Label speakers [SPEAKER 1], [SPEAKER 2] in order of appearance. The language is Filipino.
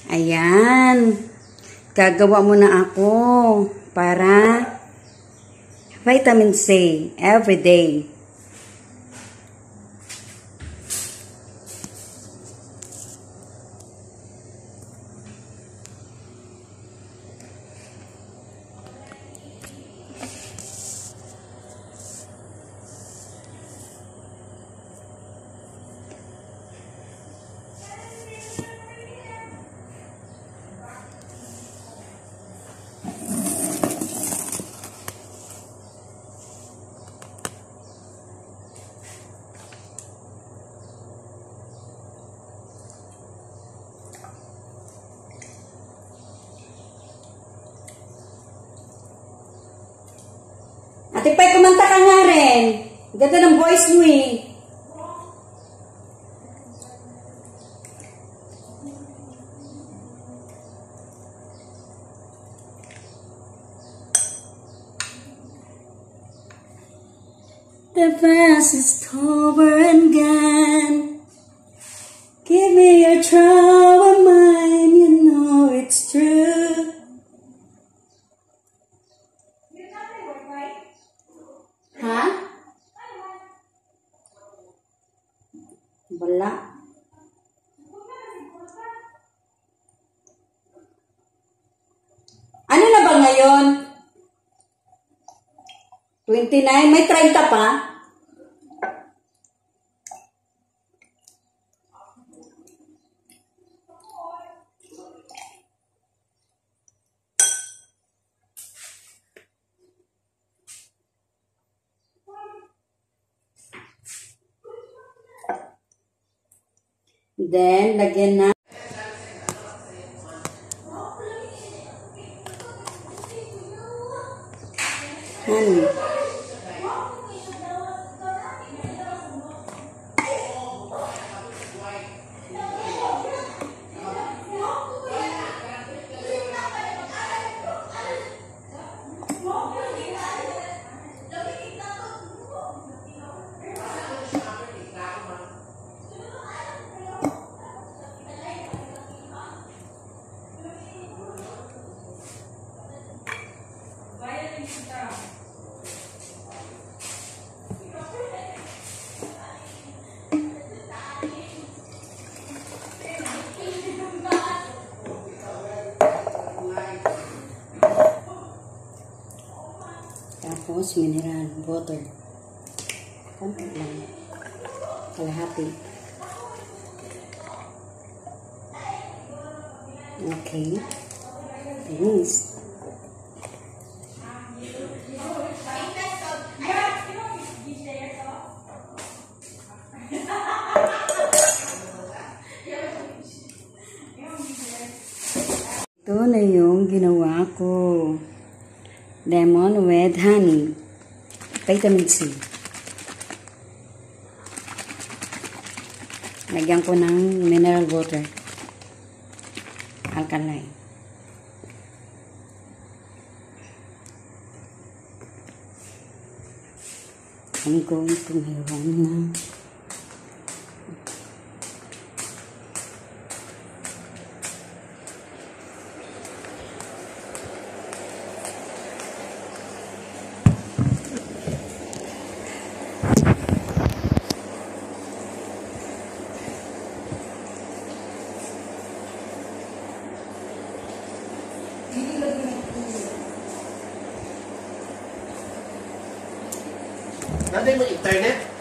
[SPEAKER 1] Ayan. Gagawa muna ako para vitamin C every day. Ate Pai, kumanta ka nga rin. Ganda ng voice mo eh. The past is over and gone. Give me your trouble mind, you know it's true. Ha? Wala. Ano na ba ngayon? 29? May 30 pa? Then, lagyan na. Honey. Tapos, mineral water. Konti lang. Kalahati. Okay. Finish. Ito na yung ginawa ko. Lemon with honey. Vitamin C. Lagyan ko ng mineral water. Alkaline. I'm going to meron na.
[SPEAKER 2] Nandiyan mo internet?